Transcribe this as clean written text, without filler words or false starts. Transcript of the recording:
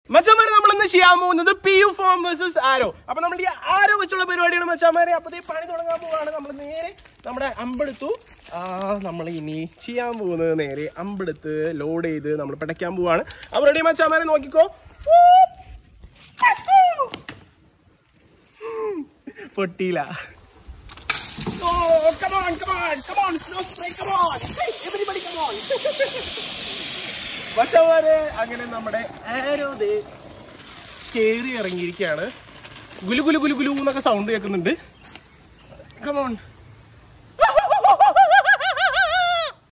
മച്ചാമാരെ നമ്മളിന്ന് ചെയ്യാൻ പോകുന്നത് PU Farm vs Arrow. അപ്പൊ നമ്മൾ ഈ ആരോ വെച്ചുള്ള പരിപാടിയാണ് മച്ചാമാരെ. അപ്പൊ ഈ പണി തുടങ്ങാൻ പോവാണ്. നമ്മൾ നേരെ നമ്മുടെ അമ്പെടുത്തു. നമ്മൾ ഇനി ചെയ്യാൻ പോകുന്നത് നേരെ അമ്പെടുത്ത് ലോഡ് ചെയ്ത് നമ്മൾ പടയ്ക്കാൻ പോവാണ്. അപ്പൊ റെഡി മച്ചാമാരെ, നോക്കിക്കോ. പൊട്ടിയില്ല. മച്ചാമാരെ, അങ്ങനെ നമ്മുടെ ആരോ കേറി ഇറങ്ങിയിരിക്കുകയാണ്. ഗുലു ഗുലു ഗുലു ഗുലു എന്നൊക്കെ സൗണ്ട് കേൾക്കുന്നുണ്ട്. കമോൺ.